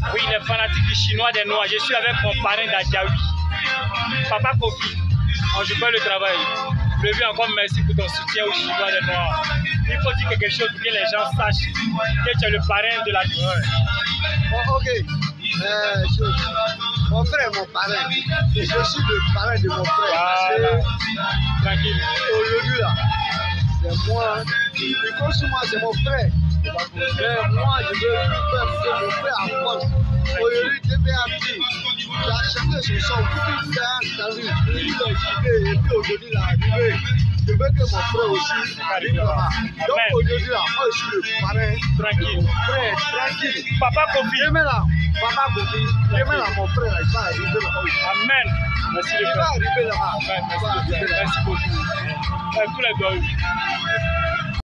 Oui, les fanatiques du chinois des Noirs. Je suis avec mon parrain d'Adjaoui. Papa Kofi, je fais le travail. Je lui encore merci pour ton soutien aux Chinois des Noirs. Il faut dire quelque chose pour que les gens sachent que tu es le parrain de la vie. Bon, ok. Mon frère est mon parrain. Et je suis le parrain de mon frère. Voilà. Tranquille. Aujourd'hui là, c'est moi. Et comme sur moi, c'est mon frère. Mais moi, je veux faire que mon frère avance. Aujourd'hui, il a changé son son. Il a changé. Il est arrivé. Et puis aujourd'hui, il est arrivé. Je veux que mon frère aussi arrive là-bas. Donc aujourd'hui là, moi je suis le parrain. Tranquille. Mon frère, tranquille. Papa Kofi. Demain là, papa Kofi. Demain là, mon frère, il va arriver là-bas. Amen. Merci le Il frère. va arriver là-bas. Merci beaucoup. Tous les gars.